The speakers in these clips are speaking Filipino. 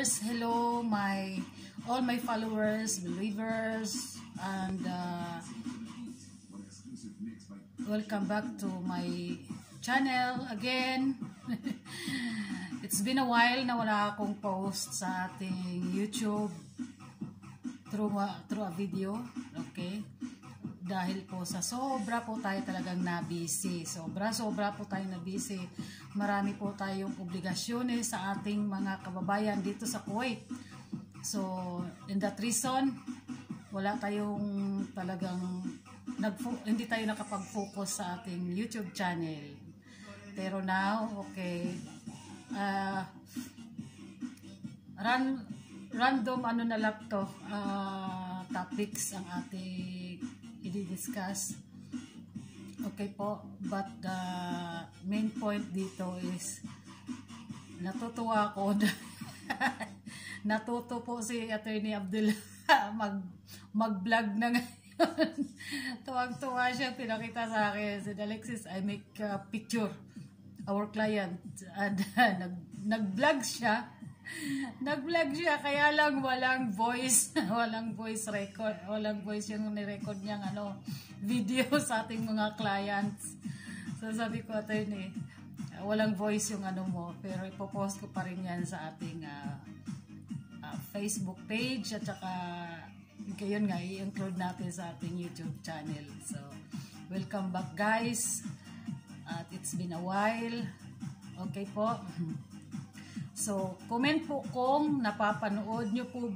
viewers, hello all my followers, believers, and welcome back to my channel again. It's been a while na wala akong post sa ating YouTube through a video, okay? Dahil po sa sobra po tayo talagang na-busy. Sobra po tayo na-busy. Marami po tayong obligasyones sa ating mga kababayan dito sa Kuwait. So, in that reason, wala tayong talagang hindi tayo nakapag-focus sa ating YouTube channel. Pero now, okay, random ano na lang to, topics ang ating i-discuss. Okay po, but the main point dito is natutuwa ako natuto po si Attorney Abdullah mag-vlog na ngayon. Tuwag-tuwa siya, pinakita sa akin, said, Alexis, I make a picture our client, and nag-vlog siya. Nag-vlog siya, kaya lang walang voice, walang voice record, walang voice yung ni-record niyang video sa ating mga clients. So sabi ko, Attorney, walang voice yung mo, pero ipopost ko pa rin yan sa ating Facebook page, at saka yun nga, i-include natin sa ating YouTube channel. So, welcome back guys, at it's been a while. Okay po. So, comment po kung napapanood nyo po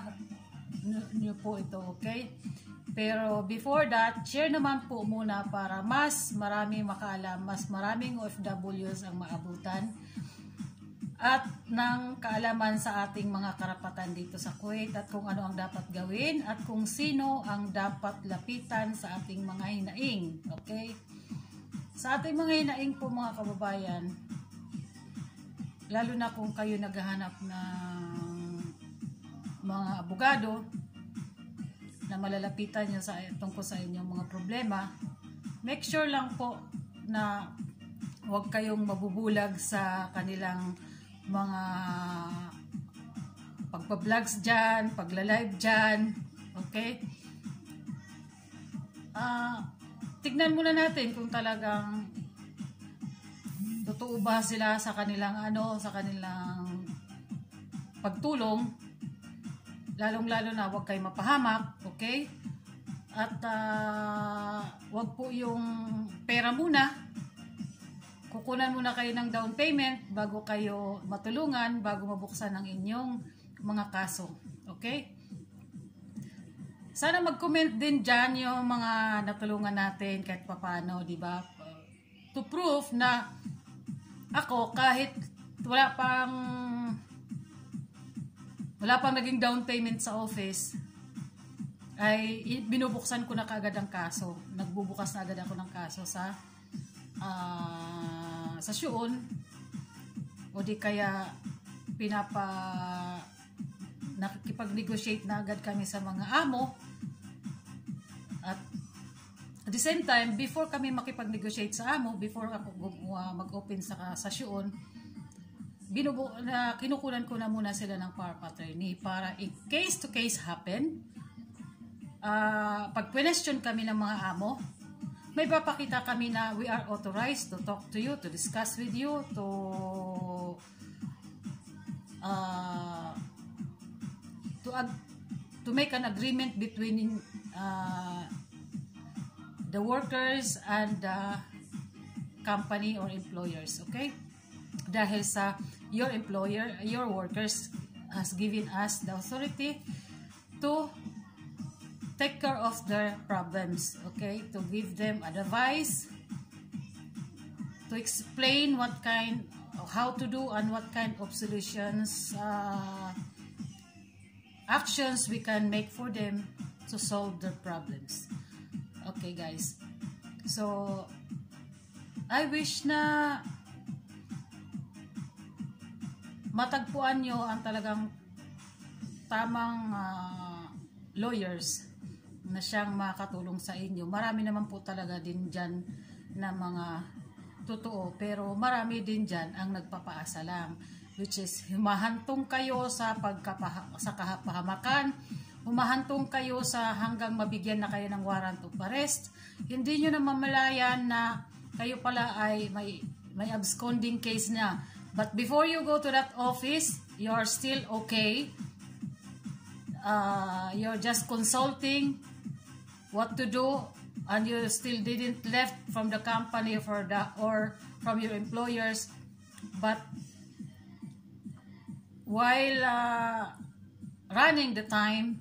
ito, okay? Pero before that, share naman po muna para mas marami makaalam, mas maraming OFWs ang maabutan at ng kaalaman sa ating mga karapatan dito sa Kuwait, at kung ano ang dapat gawin at kung sino ang dapat lapitan sa ating mga hinaing, okay? Sa ating mga hinaing po mga kababayan, lalo na kung kayo naghahanap ng mga abogado na malalapitan nyo tungkol sa inyong mga problema, make sure lang po na huwag kayong mabubulag sa kanilang mga pagpa-vlogs dyan, pagla-live dyan, okay? Tignan muna natin kung talagang totoo ba sila sa kanilang sa kanilang pagtulong, lalong-lalo na huwag kayo mapahamak, okay? At huwag po yung pera muna, kukunan muna kayo ng down payment bago kayo matulungan, bago mabuksan ang inyong mga kaso, okay? Sana mag-comment din dyan yung mga natulungan natin kahit papano, di ba? To prove na ako, kahit wala pang naging down payment sa office, ay binubuksan ko na kaagad ang kaso. Nagbubukas na agad ako ng kaso sa syuon, o di kaya nakikipag-negotiate na agad kami sa mga amo. At at the same time, before kami makipag-negotiate sa amo, before ako mag-open sa syuon, kinukunan ko na muna sila ng power of attorney para in case to case happen, pag question kami ng mga amo, may papakita kami na we are authorized to talk to you, to discuss with you, to make an agreement between the workers and the company or employers, okay? Dahil sa your workers has given us the authority to take care of their problems, okay? To give them advice, to explain how to do and what kind of solutions, actions we can make for them to solve their problems. Okay guys, so I wish na matagpuan nyo ang talagang tamang lawyers na siyang makatulong sa inyo. Marami naman po talaga din dyan na mga totoo, pero marami din dyan ang nagpapaasa lang. which is humahantong kayo sa kahapahamakan, humahantong kayo sa hanggang mabigyan na kayo ng warrant of arrest. Hindi nyo na mamalayan na kayo pala ay may absconding case na. But before you go to that office, you're still okay. You're just consulting what to do, and you still didn't left from the company or from your employers. But while running the time,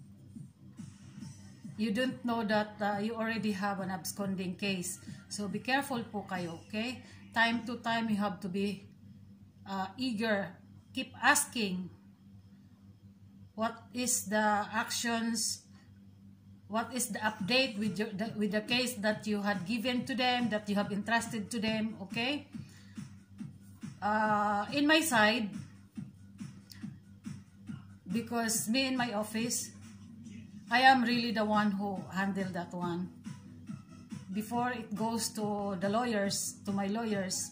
you don't know that you already have an absconding case. So be careful po kayo, okay? Time to time, you have to be eager. Keep asking, what is the actions, what is the update with the case that you had given to them, that you have entrusted to them, okay? In my side, because me in my office, I am really the one who handled that one. Before it goes to the lawyers, to my lawyers,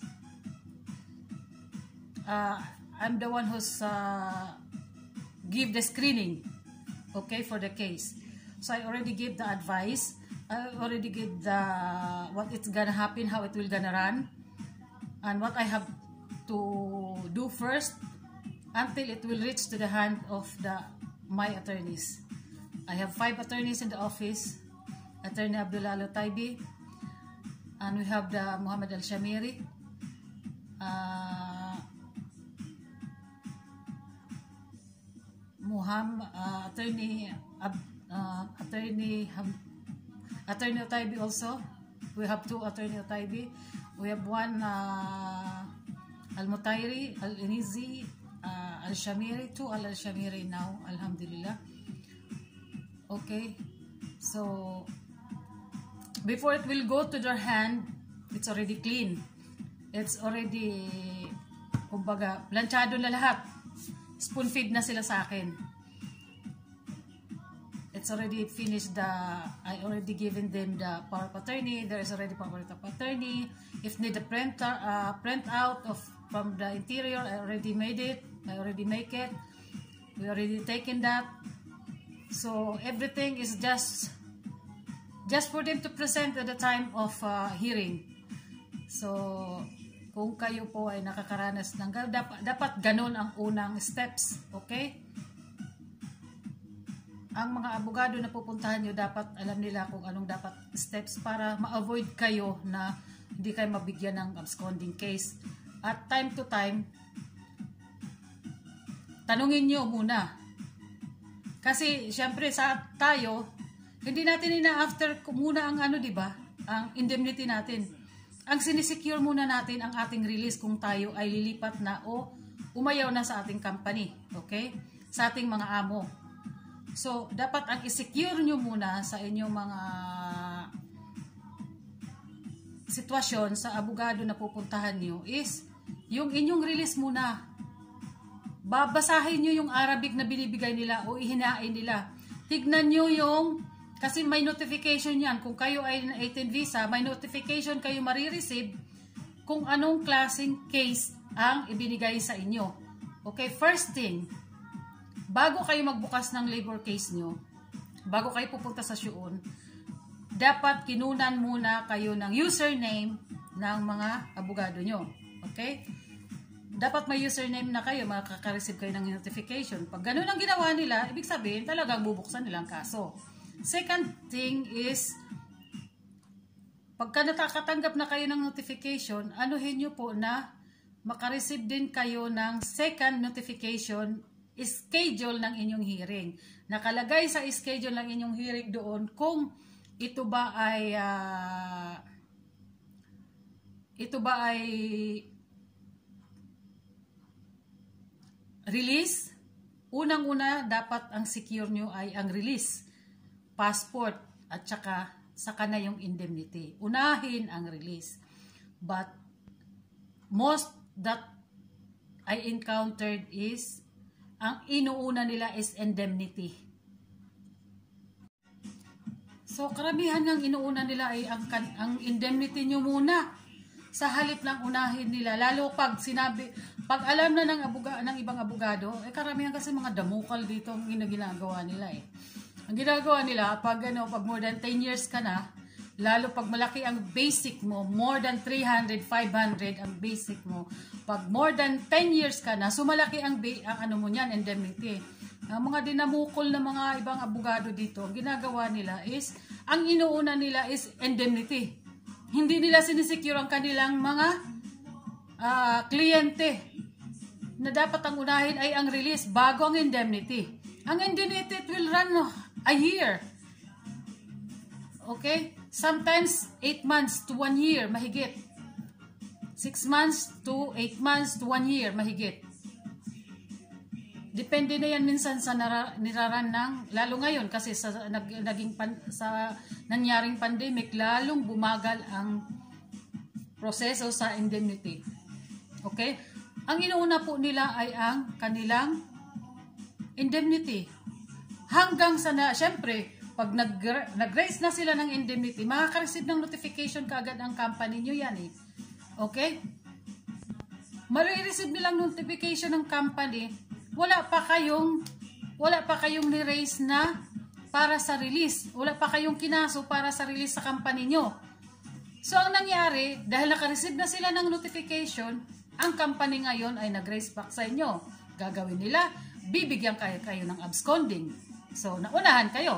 I'm the one who's give the screening, okay, for the case. So I already give the advice. I already give the what it's gonna happen, how it will gonna run, and what I have to do first until it will reach to the hand of my attorneys. I have 5 attorneys in the office. Attorney Abdullah Taibi, and we have the Muhammad Al-Shamiri, Attorney Taibi also. We have 2 Attorney Taibi. We have one Al-Mutairi, Al-Inizi, Al-Shamiri, 2 Al-Shamiri now, Alhamdulillah. Okay, so before it will go to their hand, it's already clean. It's already, kumbaga, planchado na lahat. Spoon feed na sila sa akin. It's already finished I already given them the power of attorney. There is already power of attorney. If need a print out from the interior, I already made it. I already make it. We already taken that. So everything is just for them to present at the time of hearing. So kung kayo po ay nakakaranas ng dapat ganun ang unang steps, okay? Ang mga abogado na pupuntahan nyo, dapat alam nila kung anong dapat steps para ma-avoid kayo na hindi kayo mabigyan ng absconding case. At time to time, tanungin nyo muna. Kasi syempre tayo, hindi natin ina-after muna ang diba? Ang indemnity natin. Ang sinisecure muna natin ang ating release kung tayo ay lilipat na o umayaw na sa ating company, okay? Sa ating mga amo. So, dapat ang i-secure nyo muna sa inyong mga sitwasyon sa abogado na pupuntahan nyo is yung inyong release muna. Babasahin nyo yung Arabic na binibigay nila o ihinain nila. Tignan nyo kasi may notification yan. Kung kayo ay 18 visa, may notification kayo marireceive kung anong klaseng case ang ibinigay sa inyo. Okay, first thing, bago kayo magbukas ng labor case nyo, bago kayo pupunta sa syuon, dapat kinunan muna kayo ng username ng mga abogado nyo. Okay? Dapat may username na kayo, makaka-receive kayo ng notification. Pag ganun ang ginawa nila, ibig sabihin talagang bubuksan nilang kaso. Second thing is, pagka nakakatanggap na kayo ng notification, anuhin nyo po na makareceive din kayo ng second notification, schedule ng inyong hearing. Nakalagay sa schedule ng inyong hearing doon kung ito ba ay release. Unang-una, dapat ang secure nyo ay ang release, passport, at saka na yung indemnity. Unahin ang release. But most that I encountered is ang inuuna nila is indemnity. So karamihan ng inuuna nila ay ang indemnity nyo muna sa halip ng unahin nila. Lalo pag Pag alam na ng ibang abogado, karamihan kasi mga damukal dito ang ginagawa nila eh. Ang ginagawa nila, pag more than 10 years ka na, lalo pag malaki ang basic mo, more than 300, 500 ang basic mo. Pag more than 10 years ka na, sumalaki ang mo niyan, indemnity. Ang mga dinamukol na mga ibang abogado dito, ang ginagawa nila is, ang inuuna nila is indemnity. Hindi nila sinisecure ang kanilang mga kliyente. Na dapat ang unahin ay ang release bago ang indemnity. Ang indemnity, it will run a year. Okay? Sometimes 8 months to 1 year, mahigit. 6 months to 8 months to 1 year, mahigit. Depende na yan minsan sa niraran ng, lalo ngayon kasi sa nangyaring pandemic, lalong bumagal ang proseso sa indemnity. Okay? Ang inuuna po nila ay ang kanilang indemnity. Hanggang sa syempre, pag nag-raise na sila ng indemnity, makaka-receive ng notification kaagad ang company nyo yan eh. Okay? Marireceive nilang notification ng company, wala pa kayong ni-raise na para sa release. Wala pa kayong kinaso para sa release sa company nyo. So, ang nangyari, dahil naka-receive na sila ng notification, ang company ngayon ay nag-raise back sa inyo. Gagawin nila, bibigyan kayo ng absconding. So, naunahan kayo.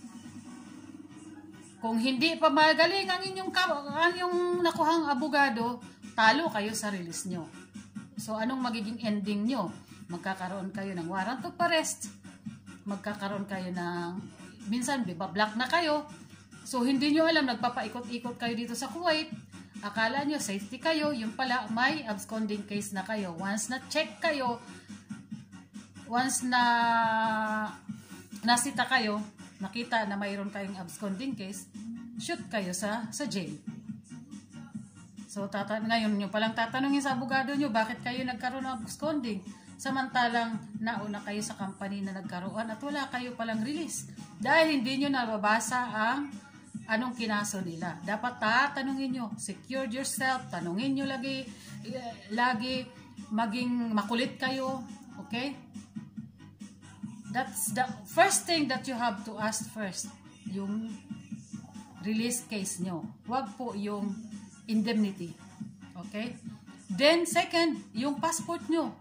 Kung hindi pa magaling ang inyong nakuhang abogado, talo kayo sa release nyo. So, anong magiging ending nyo? Magkakaroon kayo ng warrant of arrest. Magkakaroon kayo ng, minsan, bibablock na kayo. So, hindi nyo alam, nagpapaikot-ikot kayo dito sa Kuwait. Akala nyo, safety kayo. Yung pala, may absconding case na kayo. Once na-check kayo, once na nasita kayo, nakita na mayroon kayong absconding case, shoot kayo sa jail. So, ngayon nyo palang tatanungin sa abogado nyo, bakit kayo nagkaroon ng absconding? Samantalang nauna kayo sa company na nagkaroon at wala kayo palang release. Dahil hindi nyo nababasa ang anong kinaso nila. Dapat tatanungin nyo, secure yourself, tanungin nyo lagi maging makulit kayo. Okay? That's the first thing that you have to ask first. Yung release case nyo. Huwag po yung indemnity. Okay? Then, second, yung passport nyo.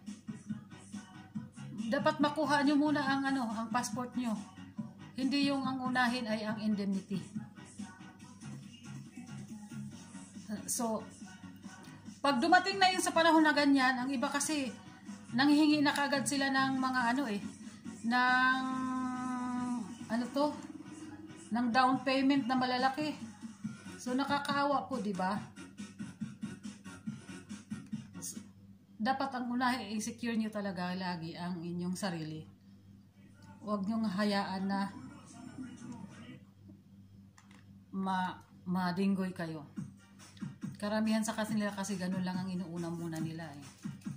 Dapat makuha nyo muna ang passport nyo. Hindi yung ang unahin ay ang indemnity. So, pag dumating na yun sa panahon na ganyan, ang iba kasi, nanghihingi na kagad sila ng mga ng down payment na malalaki. So, nakakaawa po, di ba? Dapat ang unahin, i-secure nyo talaga lagi ang inyong sarili. Huwag nyong hayaan na madinggoy kayo. Karamihan sa kanila kasi ganun lang ang inuuna muna nila eh.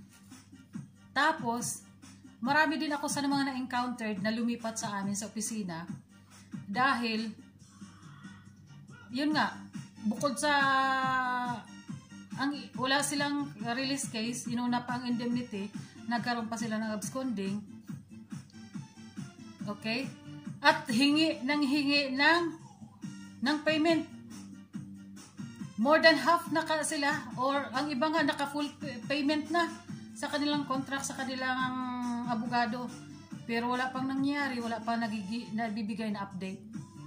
Tapos, marami din ako sa mga na-encountered na lumipat sa amin sa opisina dahil, yun nga, bukod sa wala silang release case, inuna pa ang indemnity, nagkaroon pa sila ng absconding. Okay? At hingi ng payment. More than half na sila, or ang iba nga naka-full payment na sa kanilang contract, sa kanilang abogado. Pero wala pang nangyari, wala pang nabibigay na update.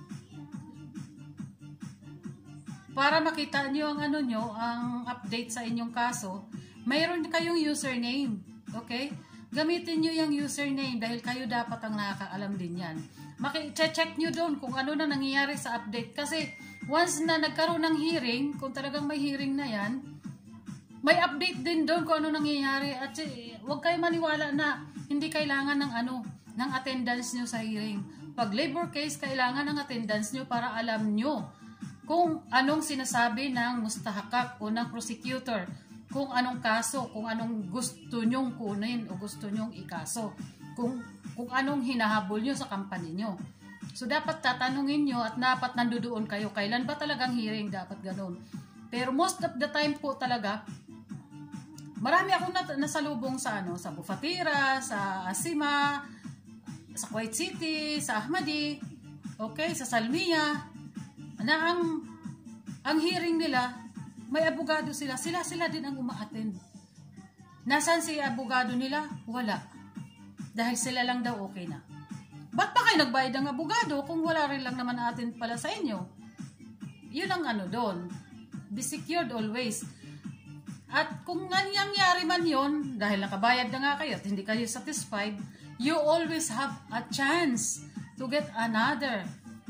Para makita nyo ang ang update sa inyong kaso, mayroon kayong username. Okay? Gamitin nyo yung username dahil kayo dapat ang nakakaalam din yan. Check nyo doon kung ano na nangyayari sa update. Kasi once na nagkaroon ng hearing, kung talagang may hearing na yan, may update din doon kung ano nangyayari. At huwag kayo maniwala na hindi kailangan ng attendance nyo sa hearing. Pag labor case, kailangan ng attendance nyo para alam nyo kung anong sinasabi ng mustahakak o ng prosecutor, kung anong kaso, kung anong gusto nyong kunin o gusto nyong ikaso, kung anong hinahabol nyo sa company nyo. So, dapat tatanungin nyo at dapat nandoon kayo. Kailan ba talagang hearing? Dapat ganun. Pero most of the time po talaga, Marami akong nasalubong sa sa Bufatira, sa Asima, sa Kuwait City, sa Ahmadi, okay, sa Salmiya, na ang hearing nila, may abogado sila. Sila din ang uma-attend. Nasaan si abogado nila? Wala. Dahil sila lang daw okay na. Ba't pa kayo nagbayad ng abogado kung wala rin lang naman attend pala sa inyo? Yun ang doon. Be secured always. At kung nangyari man yun, dahil nakabayad na nga kayo at hindi kayo satisfied, you always have a chance to get another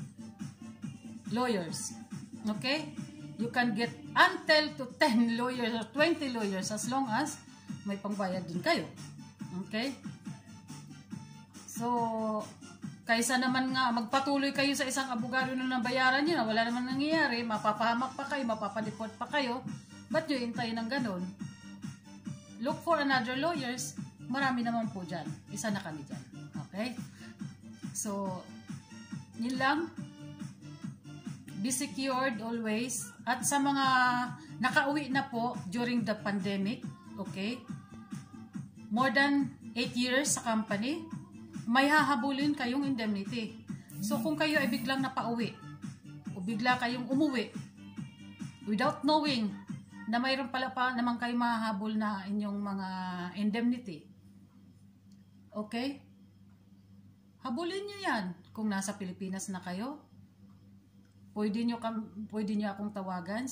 lawyers. Okay? You can get until to 10 lawyers or 20 lawyers as long as may pangbayad din kayo. Okay? So, kaysa naman nga magpatuloy kayo sa isang abogado na nabayaran nyo na wala naman nangyayari, mapapahamak pa kayo, mapapadeport pa kayo, ba't nyo hintayin ng ganun? Look for another lawyers. Marami naman po dyan. Isa na kami dyan. Okay? So, yun lang. Be secured always. At sa mga nakauwi na po during the pandemic, okay? More than 8 years sa company, may hahabulin kayong indemnity. So, kung kayo ay biglang napauwi, o bigla kayong umuwi, without knowing na mayroon pala pa naman kayo mahahabol na inyong mga indemnity. Okay? Habulin nyo yan. Kung nasa Pilipinas na kayo, pwede nyo akong tawagan,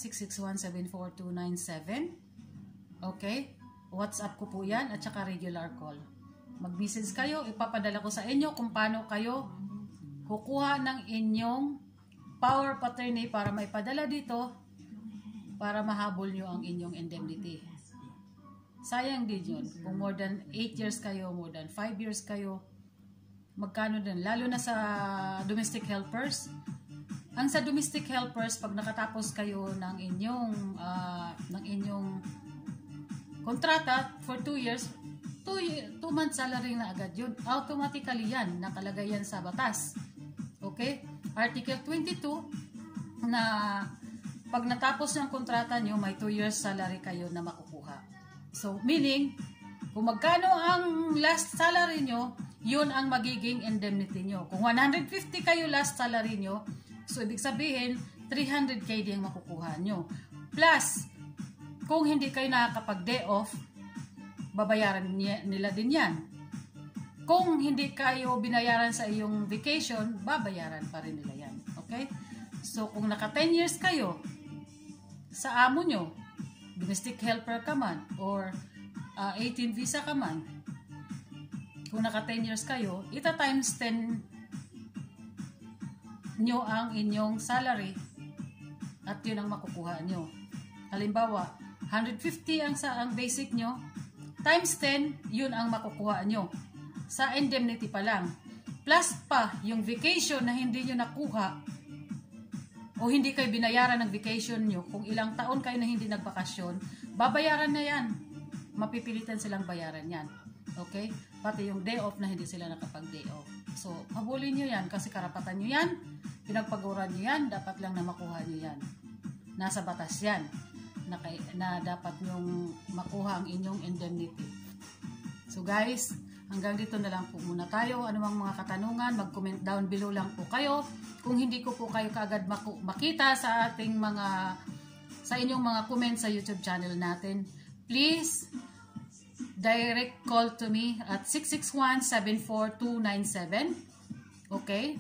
661-74297. Okay? WhatsApp ko po yan, at saka regular call. Mag-message kayo, ipapadala ko sa inyo kung paano kayo kukuha ng inyong power of attorney para maipadala dito para mahabol nyo ang inyong indemnity. Sayang din yun. Kung more than 8 years kayo, more than 5 years kayo, magkano din? Lalo na sa domestic helpers. Ang sa domestic helpers, pag nakatapos kayo ng inyong kontrata for 2 years, 2 months salary na agad yun. Automatically yan, nakalagay yan sa batas. Okay? Article 22 na pag natapos ng kontrata nyo, may 2 years salary kayo na makukuha. So, meaning, kung magkano ang last salary nyo, yun ang magiging indemnity nyo. Kung 150 kayo last salary nyo, so ibig sabihin, 300k din makukuha nyo. Plus, kung hindi kayo nakakapag-day off, babayaran nila din yan. Kung hindi kayo binayaran sa iyong vacation, babayaran pa rin nila yan. Okay? So, kung naka 10 years kayo sa amo nyo, domestic helper ka man, or 18 visa ka man, kung naka 10 years kayo, ita times 10 nyo ang inyong salary at yun ang makukuha nyo. Halimbawa, 150 ang basic nyo, times 10, yun ang makukuha nyo. Sa indemnity pa lang. Plus pa, yung vacation na hindi nyo nakuha, o hindi kayo binayaran ng vacation nyo, kung ilang taon kayo na hindi nagbakasyon, babayaran na yan. Mapipilitan silang bayaran yan. Okay? Pati yung day off na hindi sila nakapag-day off. So, habulin nyo yan kasi karapatan nyo yan, pinagpaguran nyo yan, dapat lang na makuha nyo yan. Nasa batas yan na dapat nyong makuha ang inyong indemnity. So guys, hanggang dito na lang po muna tayo. Anumang mga katanungan, mag-comment down below lang po kayo. Kung hindi ko po kayo kaagad makita sa inyong mga comments sa YouTube channel natin, please direct call to me at 661-74297. Okay?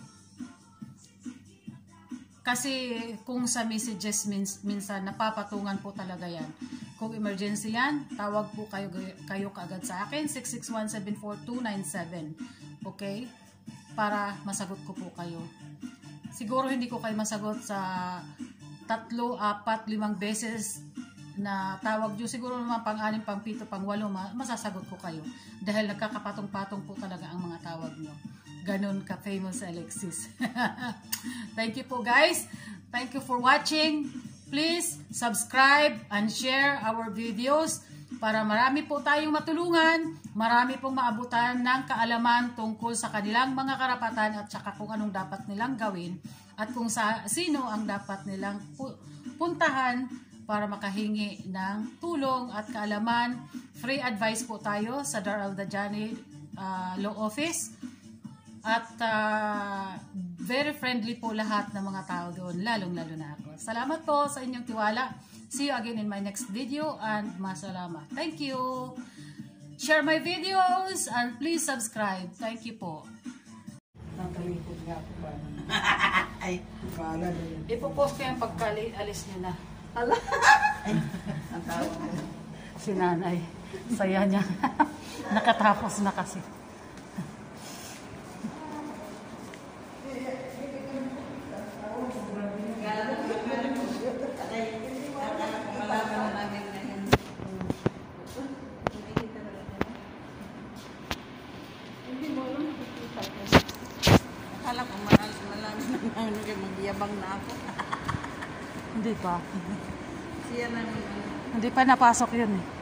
Kasi kung sa messages minsan napapatungan po talaga yan. Kung emergency yan, tawag po kayo kaagad sa akin, 661-74297. Okay? Para masagot ko po kayo. Siguro hindi ko kayo masagot sa 3, 4, 5 beses na tawag nyo. Siguro naman pang-6, pang-7, pang-8, masasagot ko kayo. Dahil nagkakapatong-patong po talaga ang mga tawag nyo. Ganon ka-famous Alexis. Thank you po guys. Thank you for watching. Please subscribe and share our videos para marami po tayong matulungan, marami pong maabutan ng kaalaman tungkol sa kanilang mga karapatan at saka kung anong dapat nilang gawin at kung sino ang dapat nilang puntahan para makahingi ng tulong at kaalaman. Free advice po tayo sa Dar al-Dajani Law Office. At very friendly po lahat ng mga tao doon, lalong-lalo na ako. Salamat po sa inyong tiwala. See you again in my next video and masalamat. Thank you. Share my videos and please subscribe. Thank you po. Nakalikot nga ako ba? Ay, bahala na yun. Ipopost ko yung pagka-alis niyo na. Ala! Ay, ang tawag ko. Si nanay. Saya niya. Nakatapos na kasi. Akala ko malaman naman magyabang na ako. Hindi pa. Siya na naman. Hindi pa napasok yun eh.